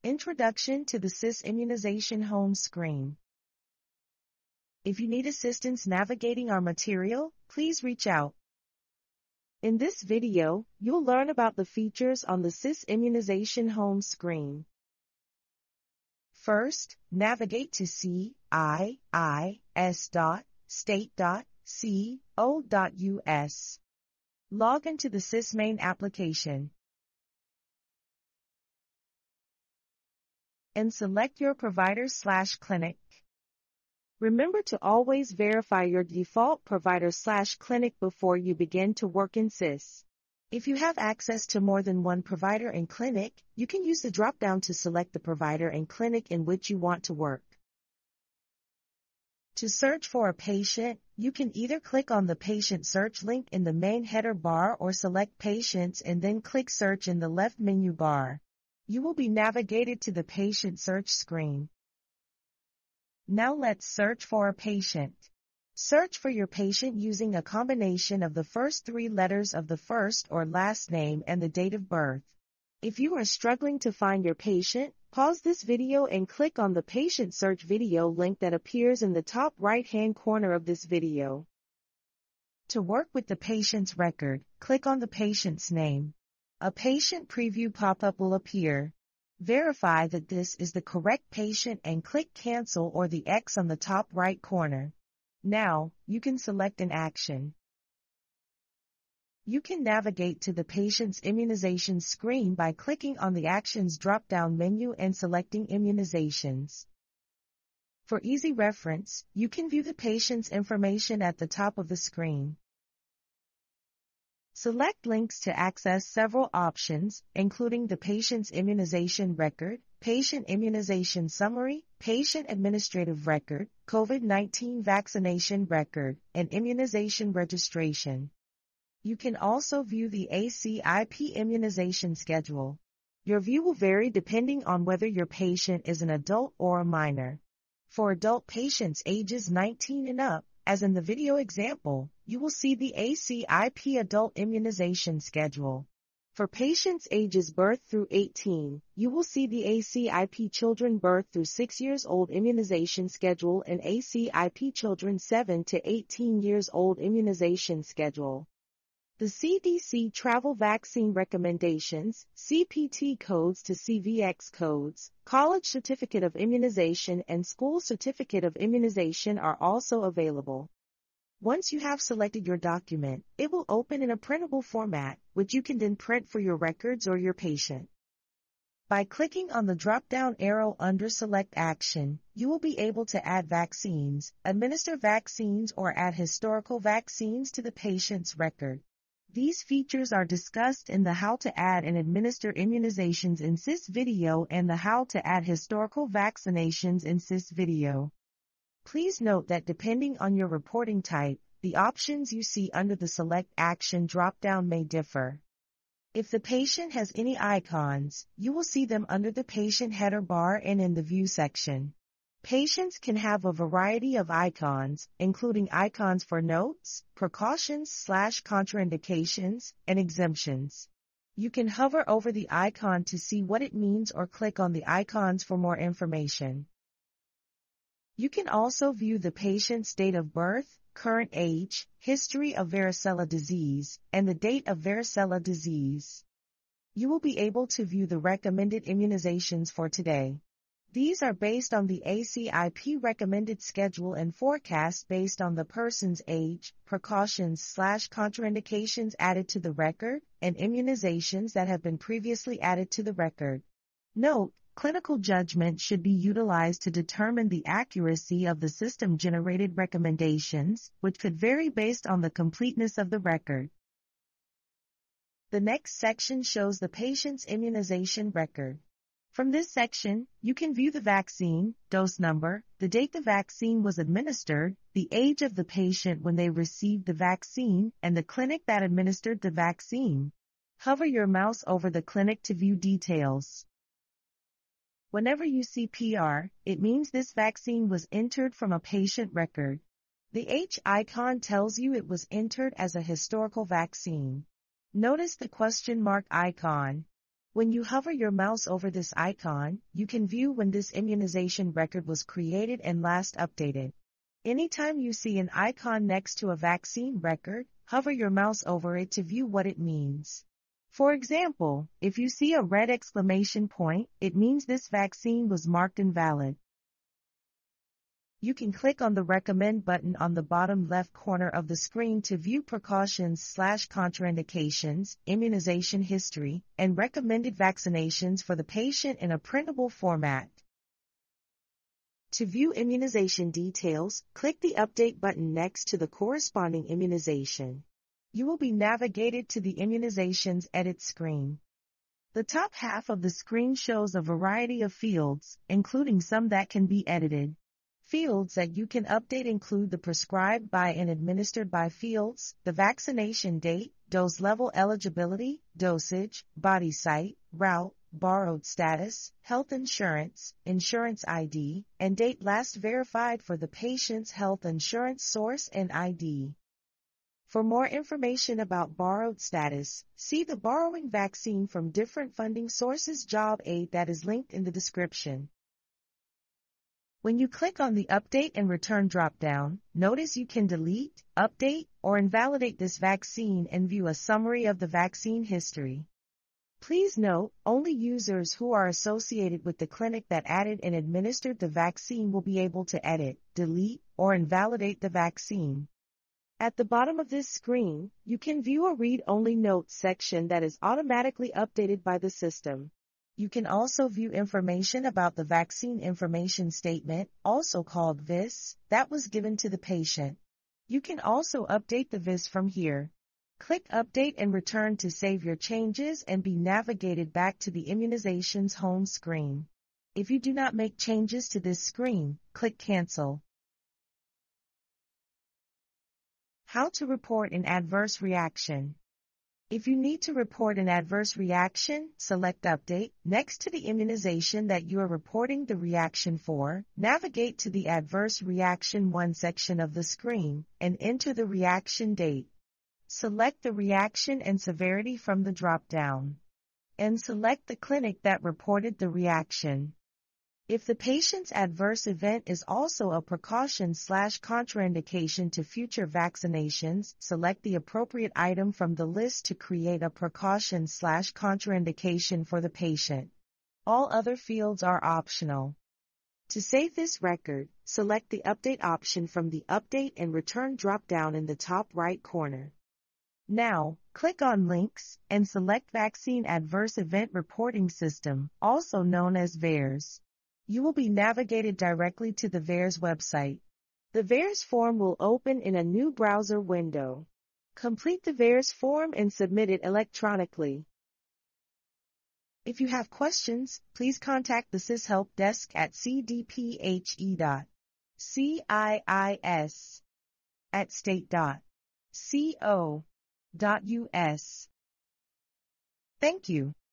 Introduction to the CIIS Immunization Home Screen. If you need assistance navigating our material, please reach out. In this video, you'll learn about the features on the CIIS Immunization Home Screen. First, navigate to CIIS.state.co.us. Log into the CIIS main application and select your provider/clinic. Remember to always verify your default provider/clinic before you begin to work in CIIS. If you have access to more than one provider and clinic, you can use the drop-down to select the provider and clinic in which you want to work. To search for a patient, you can either click on the patient search link in the main header bar or select patients and then click search in the left menu bar. You will be navigated to the patient search screen. Now let's search for a patient. Search for your patient using a combination of the first 3 letters of the first or last name and the date of birth. If you are struggling to find your patient, pause this video and click on the patient search video link that appears in the top right-hand corner of this video. To work with the patient's record, click on the patient's name. A patient preview pop-up will appear. Verify that this is the correct patient and click Cancel or the X on the top right corner. Now, you can select an action. You can navigate to the patient's immunization screen by clicking on the Actions drop-down menu and selecting Immunizations. For easy reference, you can view the patient's information at the top of the screen. Select links to access several options, including the patient's immunization record, patient immunization summary, patient administrative record, COVID-19 vaccination record, and immunization registration. You can also view the ACIP immunization schedule. Your view will vary depending on whether your patient is an adult or a minor. For adult patients ages 19 and up, as in the video example, you will see the ACIP adult immunization schedule. For patients ages birth through 18, you will see the ACIP children birth through 6 years old immunization schedule and ACIP children 7 to 18 years old immunization schedule. The CDC Travel Vaccine Recommendations, CPT codes to CVX codes, College Certificate of Immunization and School Certificate of Immunization are also available. Once you have selected your document, it will open in a printable format, which you can then print for your records or your patient. By clicking on the drop-down arrow under Select Action, you will be able to add vaccines, administer vaccines or add historical vaccines to the patient's record. These features are discussed in the How to Add and Administer Immunizations in CIIS video and the How to Add Historical Vaccinations in CIIS video. Please note that depending on your reporting type, the options you see under the Select Action drop-down may differ. If the patient has any icons, you will see them under the patient header bar and in the View section. Patients can have a variety of icons, including icons for notes, precautions/contraindications, and exemptions. You can hover over the icon to see what it means or click on the icons for more information. You can also view the patient's date of birth, current age, history of varicella disease, and the date of varicella disease. You will be able to view the recommended immunizations for today. These are based on the ACIP recommended schedule and forecast based on the person's age, precautions/contraindications added to the record, and immunizations that have been previously added to the record. Note, clinical judgment should be utilized to determine the accuracy of the system-generated recommendations, which could vary based on the completeness of the record. The next section shows the patient's immunization record. From this section, you can view the vaccine, dose number, the date the vaccine was administered, the age of the patient when they received the vaccine, and the clinic that administered the vaccine. Hover your mouse over the clinic to view details. Whenever you see PR, it means this vaccine was entered from a patient record. The H icon tells you it was entered as a historical vaccine. Notice the question mark icon. When you hover your mouse over this icon, you can view when this immunization record was created and last updated. Anytime you see an icon next to a vaccine record, hover your mouse over it to view what it means. For example, if you see a red exclamation point, it means this vaccine was marked invalid. You can click on the Recommend button on the bottom left corner of the screen to view precautions/contraindications, immunization history, and recommended vaccinations for the patient in a printable format. To view immunization details, click the Update button next to the corresponding immunization. You will be navigated to the Immunizations Edit screen. The top half of the screen shows a variety of fields, including some that can be edited. Fields that you can update include the prescribed by and administered by fields, the vaccination date, dose level eligibility, dosage, body site, route, borrowed status, health insurance, insurance ID, and date last verified for the patient's health insurance source and ID. For more information about borrowed status, see the Borrowing Vaccine from Different Funding Sources job aid that is linked in the description. When you click on the Update and Return drop-down, notice you can delete, update, or invalidate this vaccine and view a summary of the vaccine history. Please note, only users who are associated with the clinic that added and administered the vaccine will be able to edit, delete, or invalidate the vaccine. At the bottom of this screen, you can view a Read-Only Notes section that is automatically updated by the system. You can also view information about the Vaccine Information Statement, also called VIS, that was given to the patient. You can also update the VIS from here. Click Update and Return to save your changes and be navigated back to the Immunization's home screen. If you do not make changes to this screen, click Cancel. How to report an adverse reaction. If you need to report an adverse reaction, select Update. Next to the immunization that you are reporting the reaction for, navigate to the Adverse Reaction 1 section of the screen and enter the reaction date. Select the reaction and severity from the drop-down, and select the clinic that reported the reaction. If the patient's adverse event is also a precaution/contraindication to future vaccinations, select the appropriate item from the list to create a precaution/contraindication for the patient. All other fields are optional. To save this record, select the Update option from the Update and Return drop-down in the top right corner. Now, click on Links and select Vaccine Adverse Event Reporting System, also known as VAERS. You will be navigated directly to the VAERS website. The VAERS form will open in a new browser window. Complete the VAERS form and submit it electronically. If you have questions, please contact the CIIS Help Desk at cdphe.ciis@state.co.us. Thank you.